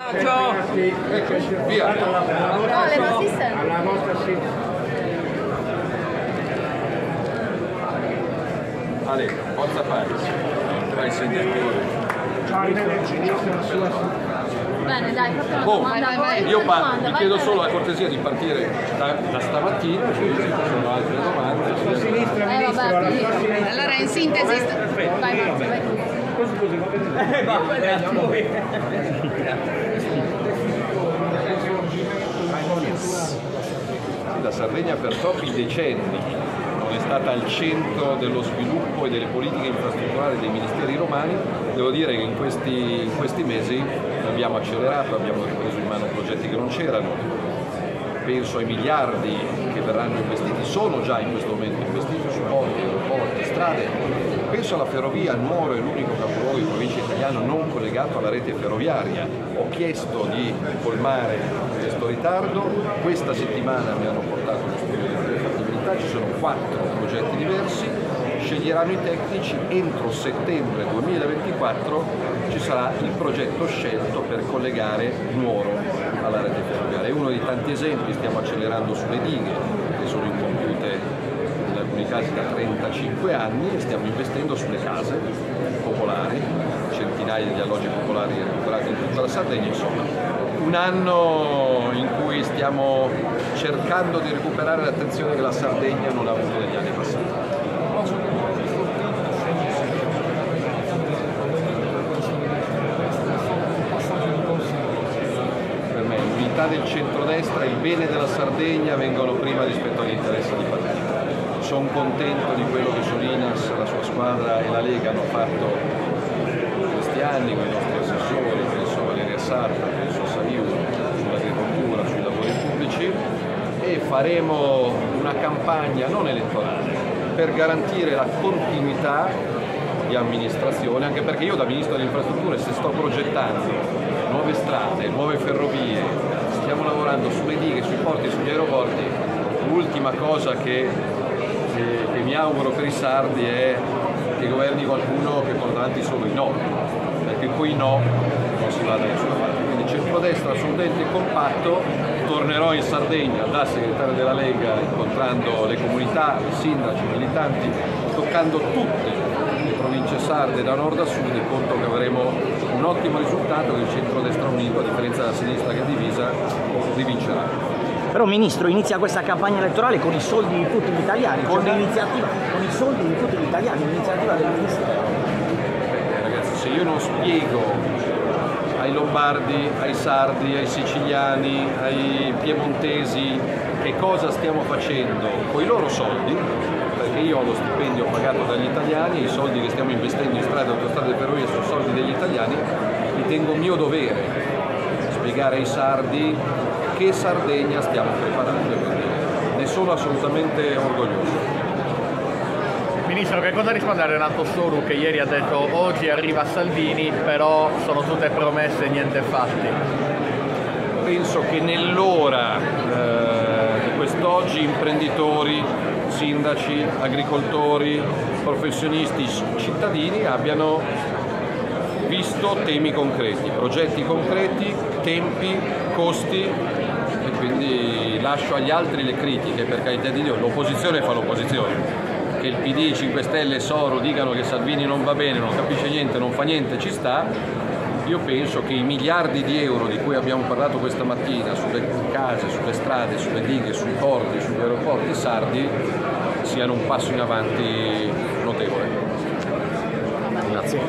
Ciao! Eccoci, via! No, le nostre Alla vostra sì. Ale, forza Paris, vai segnatore. Bene, dai, proprio una Boh, domanda a voi. io Una domanda, vi vai, chiedo vai. solo la cortesia di partire da stamattina, poi se ci sono altre domande. A sinistra, ministro, alla vabbè, sua sinistra. allora in sintesi, vai, vai. Scusi, va bene. La Sardegna per troppi decenni non è stata al centro dello sviluppo e delle politiche infrastrutturali dei ministeri romani. Devo dire che in questi mesi abbiamo accelerato, abbiamo ripreso in mano progetti che non c'erano. Penso ai miliardi che verranno investiti, sono già in questo momento investiti su porti, aeroporti, strade. Penso alla ferrovia. Nuoro è l'unico capoluogo di provincia italiano non collegato alla rete ferroviaria. Ho chiesto di colmare questo ritardo. Questa settimana mi hanno portato uno studio di fattibilità, ci sono 4 progetti diversi, sceglieranno i tecnici, entro settembre 2024 ci sarà il progetto scelto per collegare Nuoro alla rete ferroviaria. È uno dei tanti esempi. Stiamo accelerando sulle dighe che sono incompiute in alcuni casi da 35 anni e stiamo investendo sulle case popolari, centinaia di alloggi popolari recuperati in tutta la Sardegna. Insomma, un anno in cui stiamo cercando di recuperare l'attenzione che la Sardegna non ha avuto negli anni passati. Per me l'unità del centrodestra e il bene della Sardegna vengono prima rispetto agli interessi di partito. Sono contento di quello che Solinas, la sua squadra e la Lega hanno fatto in questi anni con i nostri assessori, penso a Valeria Sarta, penso a Saiu, sull'agricoltura, sui lavori pubblici, e faremo una campagna non elettorale per garantire la continuità di amministrazione, anche perché io da Ministro delle Infrastrutture, se sto progettando nuove strade, nuove ferrovie, stiamo lavorando sulle dighe, sui porti e sugli aeroporti, l'ultima cosa che mi auguro per i sardi è che governi qualcuno che porta avanti solo i no, perché poi no non si va da nessuna parte. Quindi centrodestra assolutamente compatto. Tornerò in Sardegna da segretario della Lega, incontrando le comunità, i sindaci, i militanti, toccando tutte le province sarde da nord a sud, e conto che avremo un ottimo risultato, che il centrodestra unito, a differenza della sinistra che è divisa, rivincerà. Però Ministro, inizia questa campagna elettorale con i soldi di tutti gli italiani, con i soldi di tutti gli italiani, l'iniziativa del Ministero. Ragazzi, se io non spiego ai lombardi, ai sardi, ai siciliani, ai piemontesi che cosa stiamo facendo con i loro soldi, perché io ho lo stipendio pagato dagli italiani e i soldi che stiamo investendo in strade, autostrade e ferrovie sono soldi degli italiani, ritengo mio dovere spiegare ai sardi che Sardegna stiamo preparando, quindi ne sono assolutamente orgoglioso. Ministro, che cosa risponde a Renato Soru che ieri ha detto oggi arriva Salvini, però sono tutte promesse e niente fatti? Penso che nell'ora di quest'oggi imprenditori, sindaci, agricoltori, professionisti, cittadini abbiano visto temi concreti, progetti concreti, tempi, costi, e quindi lascio agli altri le critiche, per carità di Dio. L'opposizione fa l'opposizione. Che il PD, 5 Stelle e Soru dicano che Salvini non va bene, non capisce niente, non fa niente, ci sta. Io penso che i miliardi di euro di cui abbiamo parlato questa mattina sulle case, sulle strade, sulle dighe, sui porti, sugli aeroporti sardi siano un passo in avanti notevole. Grazie.